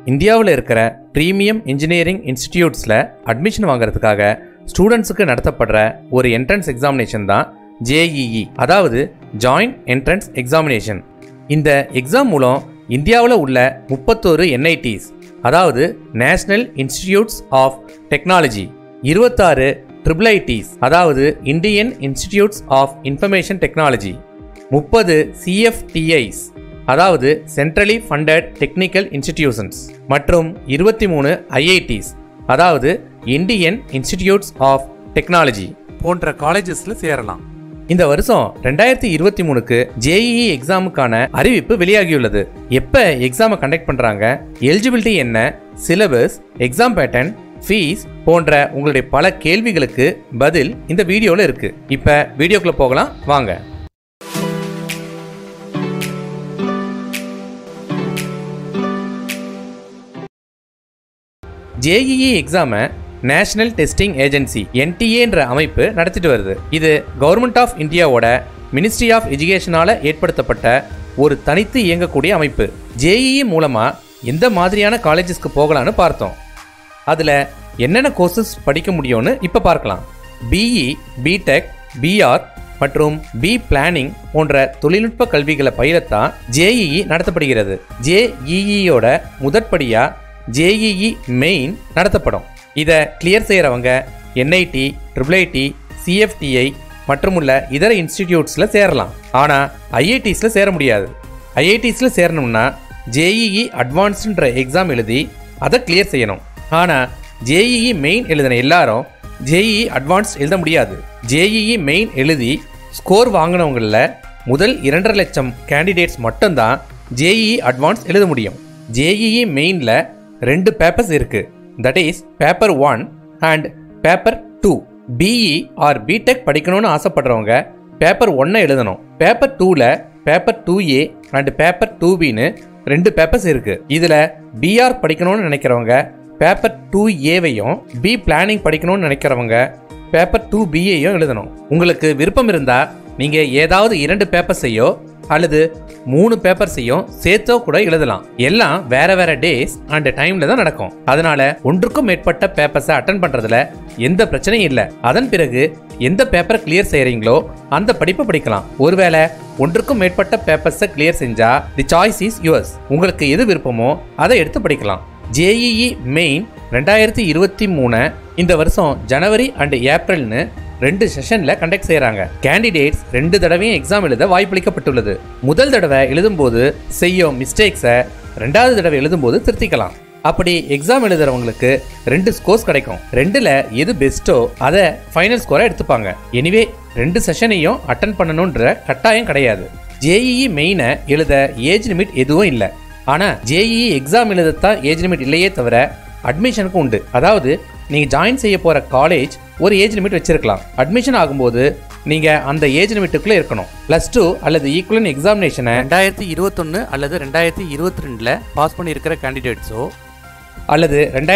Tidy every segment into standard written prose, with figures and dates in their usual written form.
இந்தியாவில் இருக்கிற premium engineering இன்ஸ்டிடியூட்ஸில் admission வாங்குறதுக்காக ஸ்டூடெண்ட்ஸுக்கு நடத்தப்படுற ஒரு என்ட்ரன்ஸ் எக்ஸாமினேஷன் தான் JEE, அதாவது ஜாயிண்ட் என்ட்ரன்ஸ் எக்ஸாமினேஷன். இந்த எக்ஸாம் மூலம் இந்தியாவில் உள்ள 31 NITs, அதாவது national institutes of technology, 26 IIITs, அதாவது Indian institutes of information technology, 30 CFTIs, அதாவது சென்ட்ரலி ஃபண்டட் டெக்னிக்கல் இன்ஸ்டிடியூஷன்ஸ், மற்றும் 23 IITs, அதாவது இந்தியன் இன்ஸ்டிடியூட்ஸ் ஆஃப் டெக்னாலஜி போன்ற காலேஜஸ்ல சேரலாம். இந்த வருஷம் 2023க்கு JEE எக்ஸாமுக்கான அறிவிப்பு வெளியாகியுள்ளது. எப்ப எக்ஸாமை கண்டக்ட் பண்றாங்க, எலிஜிபிலிட்டி என்ன, சிலபஸ், எக்ஸாம் பேட்டர்ன், ஃபீஸ் போன்ற உங்களுடைய பல கேள்விகளுக்கு பதில் இந்த வீடியோல இருக்கு. இப்ப வீடியோக்குள்ள போகலாம் வாங்க. JEE எக்ஸாமை நேஷனல் டெஸ்டிங் ஏஜென்சி NTA என்ற அமைப்பு நடத்திட்டு வருது. இது கவர்மெண்ட் ஆஃப் இந்தியாவோட மினிஸ்ட்ரி ஆஃப் எஜுகேஷனால ஏற்படுத்தப்பட்ட ஒரு தனித்து இயங்கக்கூடிய அமைப்பு. JEE மூலமா எந்த மாதிரியான காலேஜஸ்க்கு போகலான்னு பார்த்தோம். அதில் என்னென்ன கோர்சஸ் படிக்க முடியும்னு இப்போ பார்க்கலாம். BE, B.Tech, B.Arch மற்றும் B.Planning போன்ற தொழில்நுட்ப கல்விகளை பயிலத்தான் JEE நடத்தப்படுகிறது. JEEயோட முதற்படியா JEE மெயின் நடத்தப்படும். இதை கிளியர் செய்கிறவங்க NIT, IIIT, CFTI மற்றும் உள்ள இதர இன்ஸ்டிடியூட்ஸில் சேரலாம். ஆனால் IITஸில் சேர முடியாது. IITஸில் சேரணும்னா JEE அட்வான்ஸ்ன்ற எக்ஸாம் எழுதி அதை கிளியர் செய்யணும். ஆனால் JEE மெயின் எழுதின எல்லாரும் JEE அட்வான்ஸ் எழுத முடியாது. JEE மெயின் எழுதி ஸ்கோர் வாங்கினவங்களில் முதல் 2.5 லட்சம் கேண்டிடேட்ஸ் மட்டும்தான் JEE அட்வான்ஸ் எழுத முடியும். JEE மெயினில் 2 பேப்பர்ஸ் இருக்கு. That is paper 1 and paper 2. BE or B.Tech படிக்கணும்னு ஆசைப்படுறவங்க பேப்பர் 1 எழுதணும். பேப்பர் 2ல பேப்பர் 2A அண்ட் பேப்பர் 2Bன்னு 2 பேப்பர்ஸ் இருக்கு. இதுல B.Arch படிக்கணும்னு நினைக்கிறவங்க பேப்பர் 2Aவையும், B.Planning படிக்கணும்னு நினைக்கிறவங்க பேப்பர் 2Bயையும் எழுதணும். உங்களுக்கு விருப்பம் இருந்தா நீங்க ஏதாவது 2 பேப்பர்ஸையோ அல்லது 3 பேப்பர்ஸையும் சேர்த்தோ கூட எழுதலாம். எல்லாம் வேற வேற டேஸ் அண்ட் டைம்ல தான் நடக்கும். அதனால ஒன்றுக்கும் மேற்பட்ட பேப்பர்ஸை அட்டெண்ட் பண்றதுல எந்த பிரச்சனையும் இல்லை. அதன் பிறகு எந்த பேப்பரை கிளியர் செய்யறீங்களோ அந்த படிப்பை படிக்கலாம். ஒருவேளை ஒன்றுக்கும் மேற்பட்ட பேப்பர்ஸை கிளியர் செஞ்சா தி சாய்ஸ் இஸ் யுவர்ஸ். உங்களுக்கு எது விருப்பமோ அதை எடுத்து படிக்கலாம். JEE மெயின் 2023 இந்த வருஷம் ஜனவரி அண்ட் ஏப்ரல்னு 2 செஷன்ல கண்டக்ட் செய்யறாங்க. கேண்டிடேட்ஸ் 2 தடவையும் எக்ஸாம் எழுத வாய்ப்பளிக்கப்பட்டுள்ளது. முதல் தடவை எழுதும்போது செய்யும் மிஸ்டேக்ஸை 2வது தடவை எழுதும்போது திருத்திக்கலாம். அப்படி எக்ஸாம் எழுதுறவங்களுக்கு 2 ஸ்கோர்ஸ் கிடைக்கும். 2ல எது பெஸ்ட்டோ அதை ஃபைனல் ஸ்கோரை எடுத்துப்பாங்க. எனிவே 2 செஷனையும் அட்டன் பண்ணணுன்ற கட்டாயம் கிடையாது. JEE மெயினை எழுத ஏஜ் லிமிட் எதுவும் இல்லை. ஆனா JEE எக்ஸாம் எழுதத்தான் ஏஜ் லிமிட் இல்லையே தவிர அட்மிஷனுக்கு உண்டு. அதாவது நீங்க ஜாயின் செய்ய போற காலேஜ் ஒரு ஏஜ் லிமிட் வச்சிருக்கலாம். அட்மிஷன் ஆகும்போது நீங்க அந்த ஏஜ் லிமிட்டுக்குள்ள இருக்கணும். +2 அல்லது ஈக்குவலன்ட் எக்ஸாமினேஷனை 2021 அல்லது 2022ல பாஸ் பண்ணி இருக்கிற கேண்டிடேட்ஸோ அல்லது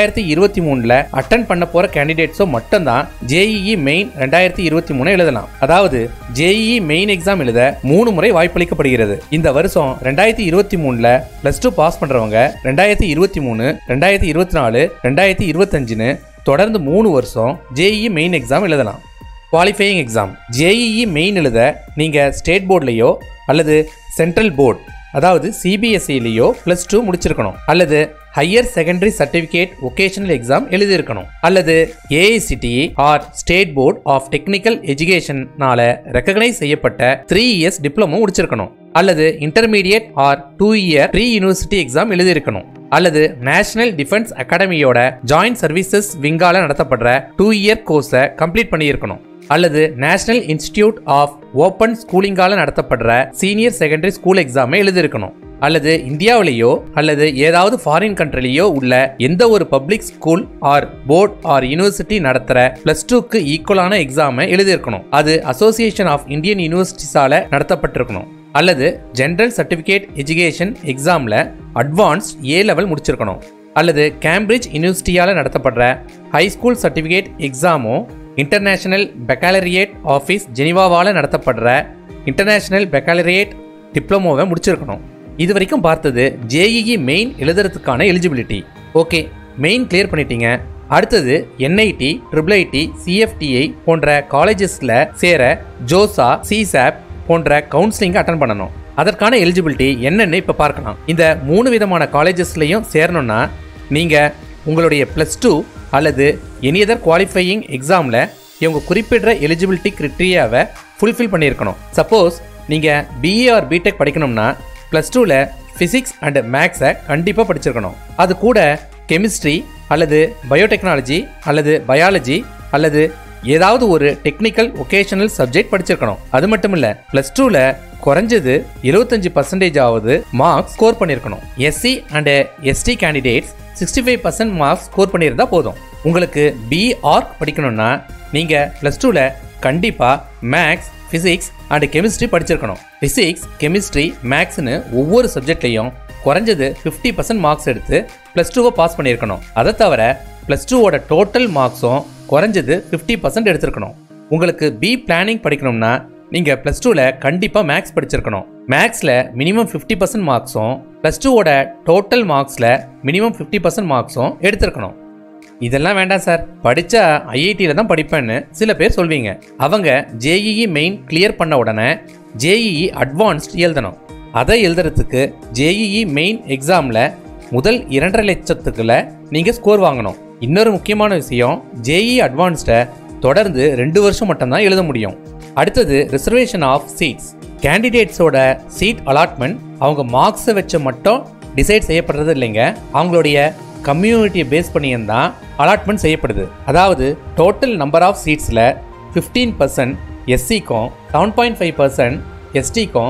2023ல அட்டன் பண்ண போற கேண்டிடேட்ஸோ மட்டும்தான் JEE மெயின் 2023 எழுதலாம். அதாவது JEE மெயின் எக்ஸாம் எழுத 3 முறை வாய்ப்பளிக்கப்படுகிறது. இந்த வருஷம் 2023ல +2 பாஸ் பண்றவங்க 2023, 2024, 2025ன்னு தொடர்ந்து 3 வருஷம் JEE மெயின் எக்ஸாம் எழுதலாம். குவாலிஃபையிங் எக்ஸாம் JEE மெயின் எழுத நீங்க ஸ்டேட் போர்ட்லயோ அல்லது சென்ட்ரல் போர்ட் அதாவது CBSEலயோ +2 முடிச்சிருக்கணும். அல்லது higher secondary certificate vocational exam எழுதியிருக்கணும். அல்லது AICTE or state board of technical எஜுகேஷனால ரெகக்னைஸ் செய்யப்பட்ட 3 இயர்ஸ் டிப்ளமோ முடிச்சிருக்கணும். அல்லது intermediate or 2 year pre university exam எழுதியிருக்கணும். அல்லது நேஷனல் டிஃபென்ஸ் அகாடமியோட ஜாயிண்ட் சர்வீசஸ் விங்கால நடத்தப்படுற 2 இயர் கோர்ஸை கம்ப்ளீட் பண்ணியிருக்கணும். அல்லது நேஷனல் இன்ஸ்டிடியூட் ஆஃப் ஓப்பன் ஸ்கூலிங்கால நடத்தப்படுற சீனியர் செகண்டரி ஸ்கூல் எக்ஸாமை எழுதியிருக்கணும். அல்லது இந்தியாவிலேயோ அல்லது ஏதாவது ஃபாரின் கண்ட்ரிலேயோ உள்ள எந்த ஒரு public school or board or university நடத்துற +2க்கு ஈக்குவலான எக்ஸாமை எழுதியிருக்கணும். அது அசோசியேஷன் ஆஃப் இந்தியன் யூனிவர்சிட்டிஸால நடத்தப்பட்டிருக்கணும். அல்லது ஜெனரல் சர்டிஃபிகேட் எஜுகேஷன் எக்ஸாம்ல அட்வான்ஸ் A லெவல் முடிச்சிருக்கணும். அல்லது கேம்பிரிட்ஜ் யூனிவர்சிட்டியால நடத்தப்படுற ஹை ஸ்கூல் சர்டிஃபிகேட் எக்ஸாமோ இன்டர்நேஷனல் பெக்காலரியேட் ஆஃபீஸ் ஜெனிவாவால் நடத்தப்படுற இன்டர்நேஷனல் பெக்காலரியேட் டிப்ளமோவை முடிச்சிருக்கணும். இது வரைக்கும் பார்த்தது JEE மெயின் எழுதுறதுக்கான எலிஜிபிலிட்டி. ஓகே, மெயின் கிளியர் பண்ணிட்டீங்க. அடுத்தது NIT, IIIT, CFTI போன்ற காலேஜஸ்ல சேர ஜோசா, CSAP போன்ற கவுன்சிலிங் அட்டன் பண்ணணும். அதற்கான எலிஜிபிலிட்டி என்னன்னு இப்ப பார்க்கலாம். இந்த 3 விதமான காலேஜஸ்லயும் சேரணும்னா நீங்க உங்களுடைய +2 அல்லது எனி அதர் குவாலிஃபையிங் எக்ஸாம்ல இவங்க குறிப்பிடுற எலிஜிபிலிட்டி கிரைட்டீரியாவை ஃபுல்ஃபில் பண்ணியிருக்கணும். சப்போஸ் நீங்க BA or B.Tech படிக்கணும்னா +2ல பிசிக்ஸ் அண்ட் மேக்ஸை கண்டிப்பாக படிச்சிருக்கணும். அது கூட கெமிஸ்ட்ரி அல்லது பயோடெக்னாலஜி அல்லது பயாலஜி அல்லது ஏதாவது ஒரு டெக்னிக்கல் ஒகேஷனல் சப்ஜெக்ட் படிச்சிருக்கணும். அது மட்டும் இல்ல +2ல குறைஞ்சது 75% ஆவது மார்க்ஸ் ஸ்கோர் பண்ணியிருக்கணும். SC and ST candidates 65% marks score பண்ணியிருந்தா போதும். உங்களுக்கு B.Arch படிக்கணும்னா நீங்க +2ல கண்டிப்பா மேக்ஸ், பிசிக்ஸ் அண்ட் கெமிஸ்ட்ரி படிச்சிருக்கணும். பிசிக்ஸ், கெமிஸ்ட்ரி, மேக்ஸ்னு ஒவ்வொரு சப்ஜெக்ட்லையும் குறைஞ்சது 50% மார்க்ஸ் எடுத்து +2வை பாஸ் பண்ணியிருக்கணும். அதை தவிர +2வோட டோட்டல் மார்க்ஸும் குறைஞ்சது 50% எடுத்திருக்கணும். உங்களுக்கு B.Planning படிக்கணும்னா நீங்க +2ல கண்டிப்பா மேக்ஸ் படிச்சிருக்கணும். மேக்ஸ்ல மினிமம் 50% மார்க்ஸும் +2வோட டோட்டல் மார்க்ஸ்ல மினிமம் 50% மார்க்ஸும் எடுத்திருக்கணும். இதெல்லாம் வேண்டாம் சார், படிச்சா IITல தான் படிப்பேன்னு சில பேர் சொல்வீங்க. அவங்க JEE மெயின் கிளியர் பண்ண உடனே JEE அட்வான்ஸ்ட் எழுதணும். அதை எழுதுறதுக்கு JEE மெயின் எக்ஸாம்ல முதல் 2.5 லட்சத்துக்குள்ள நீங்க ஸ்கோர் வாங்கணும். இன்னொரு முக்கியமான விஷயம், JEE அட்வான்ஸ்டை தொடர்ந்து 2 வருஷம் மட்டும்தான் எழுத முடியும். அடுத்தது ரிசர்வேஷன் ஆஃப் சீட்ஸ். கேண்டிடேட்ஸோட சீட் அலாட்மெண்ட் அவங்க மார்க்ஸை வச்சு மட்டும் டிசைட் செய்யப்படுறது இல்லைங்க, அவங்களுடைய கம்யூனிட்டியை பேஸ் பண்ணியிருந்தான் அலாட்மெண்ட் செய்யப்படுது. அதாவது டோட்டல் நம்பர் ஆஃப் சீட்ஸில் 15% SCக்கும் 7.5% STக்கும்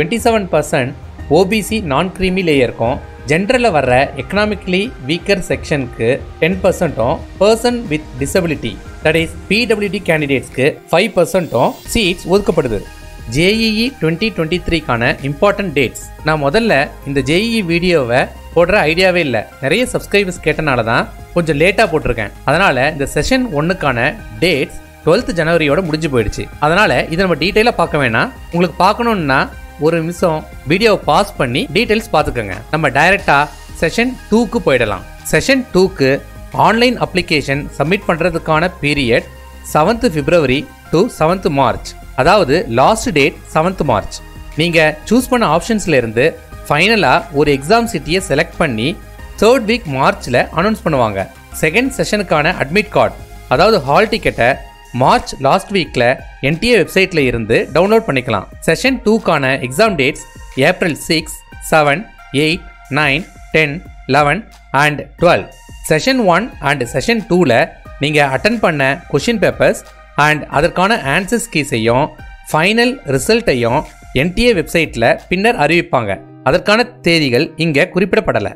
27% OBC நான் கிரீமி லேயருக்கும் ஜென்ரலில் வர்ற எக்கனாமிக்கலி வீக்கர் செக்ஷனுக்கு 10%ம் person with disability that is PWD கேண்டிடேட்ஸ்க்கு 5%ம் சீட்ஸ் ஒதுக்கப்படுது. JEE 2023க்கான இம்பார்ட்டன்ட் டேட்ஸ். நான் முதல்ல இந்த JEE வீடியோவை போடுற ஐடியாவே இல்லை, நிறைய சப்ஸ்கிரைபர்ஸ் கேட்டனால தான் கொஞ்சம் லேட்டாக போட்டிருக்கேன். அதனால இந்த செஷன் 1க்கான டேட்ஸ் 12th ஜனவரியோட முடிஞ்சு போயிடுச்சு. அதனால இதை நம்ம டீட்டெயிலாக பார்க்க வேணாம். உங்களுக்கு பார்க்கணுன்னா ஒரு நிமிஷம் வீடியோவை பாஸ் பண்ணி டீட்டெயில்ஸ் பார்த்துக்கோங்க. நம்ம டைரக்டா செஷன் 2க்கு போயிடலாம். செஷன் 2க்கு ஆன்லைன் அப்ளிகேஷன் சப்மிட் பண்ணுறதுக்கான period 7th February to 7th March, அதாவது லாஸ்ட் டேட் 7th March. நீங்கள் சூஸ் பண்ண ஆப்ஷன்ஸ்ல இருந்து ஃபைனலாக ஒரு எக்ஸாம் சிட்டியை செலக்ட் பண்ணி 3rd week மார்ச்சில் அனௌன்ஸ் பண்ணுவாங்க. செகண்ட் செஷனுக்கான அட்மிட் கார்டு, அதாவது ஹால் டிக்கெட்டை மார்ச் லாஸ்ட் வீக்ல NTA வெப்சைட்ல இருந்து டவுன்லோட் பண்ணிக்கலாம். செஷன் 2க்கான exam dates April 6, 7, 8, 9, 10, 11 and 12. Session 1 and session 2ல நீங்க அட்டென்ட் பண்ண கொஸ்டின் பேப்பர்ஸ் அண்ட் அதற்கான ஆன்சர்ஸ் கீஸையும் ஃபைனல் ரிசல்ட்டையும் NTA வெப்சைட்ல பின்னர் அறிவிப்பாங்க. அதற்கான தேதிகள் இங்க குறிப்பிடப்படலை.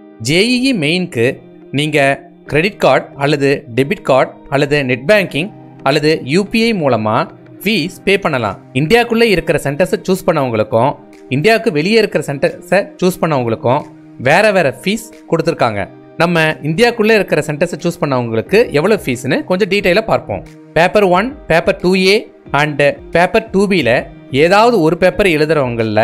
JEE மெயினுக்கு நீங்க கிரெடிட் கார்டு அல்லது டெபிட் கார்டு அல்லது நெட் பேங்கிங் அல்லது UPI மூலமா ஃபீஸ் பே பண்ணலாம். இந்தியாவுக்குள்ளே இருக்கிற சென்டர்ஸை சூஸ் பண்ணவங்களுக்கும் இந்தியாவுக்கு வெளியே இருக்கிற சென்டர்ஸை சூஸ் பண்ணவங்களுக்கும் வேற வேற ஃபீஸ் கொடுத்துருக்காங்க. நம்ம இந்தியாவுக்குள்ளே இருக்கிற சென்டர்ஸை சூஸ் பண்ணவங்களுக்கு எவ்வளோ ஃபீஸ்னு கொஞ்சம் டீட்டெயிலாக பார்ப்போம். Paper 1, paper 2A and paper 2Bல ஏதாவது ஒரு பேப்பர் எழுதுறவங்களில்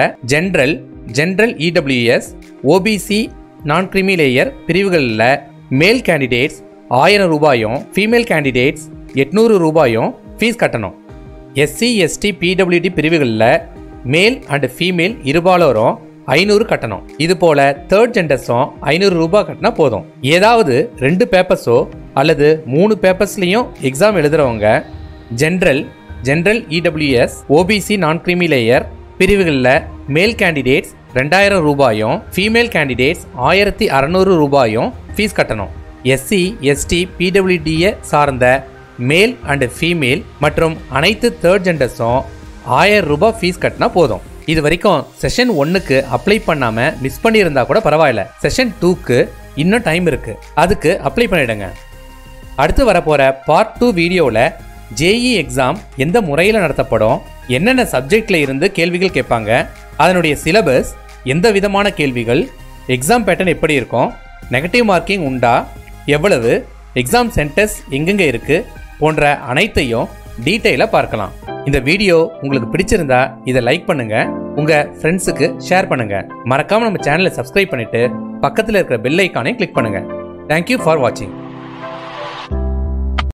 general EWS, OBC non creamy layer பிரிவுகளில் மேல் கேண்டிடேட்ஸ் 1000 ரூபாயும் ஃபீமேல் கேண்டிடேட்ஸ் 800 ரூபாயும் ஃபீஸ் கட்டணும். SC, ST, PWD பிரிவுகளில் மேல் அண்ட் ஃபீமேல் இருபாலரும் 500 கட்டணும். இது போல தேர்ட் ஜெண்டர்ஸும் 500 ரூபாய் கட்டினா போதும். ஏதாவது 2 பேப்பர்ஸோ அல்லது 3 பேப்பர்ஸ்லையும் எக்ஸாம் எழுதுறவங்க general EWS, OBC non creamy layer பிரிவுகளில் மேல் கேண்டிடேட்ஸ் 2000 ரூபாயும் ஃபீமேல் கேண்டிடேட்ஸ் 1600 ரூபாயும் ஃபீஸ் கட்டணும். SC, ST, PWDயை சார்ந்த மேல் அண்ட் ஃபீமேல் மற்றும் அனைத்து தேர்ட் ஜெண்டர்ஸும் 1000 ரூபாய் ஃபீஸ் கட்டினா போதும். இது வரைக்கும் செஷன் 1க்கு அப்ளை பண்ணாம மிஸ் பண்ணியிருந்தா கூட பரவாயில்ல, செஷன் 2க்கு இன்னும் டைம் இருக்கு, அதுக்கு அப்ளை பண்ணிடுங்க. அடுத்து வரப்போற பார்ட் 2 வீடியோவில் JEE எக்ஸாம் எந்த முறையில் நடத்தப்படும், என்னென்ன சப்ஜெக்ட்ல இருந்து கேள்விகள் கேட்பாங்க, அதனுடைய சிலபஸ், எந்த விதமான கேள்விகள், எக்ஸாம் பேட்டர்ன் எப்படி இருக்கும், நெகட்டிவ் மார்க்கிங் உண்டா, எவ்வளவு, எக்ஸாம் சென்டர்ஸ் எங்கெங்க இருக்கு போன்ற அனைத்தையும் டீட்டெயிலாக பார்க்கலாம். இந்த வீடியோ உங்களுக்கு பிடிச்சிருந்தா இதை லைக் பண்ணுங்க, உங்க ஃப்ரெண்ட்ஸுக்கு ஷேர் பண்ணுங்க. மறக்காம நம்ம சேனலை சப்ஸ்கிரைப் பண்ணிட்டு பக்கத்தில் இருக்கிற பெல் ஐக்கானை கிளிக் பண்ணுங்க. தேங்க்யூ ஃபார் வாட்சிங்.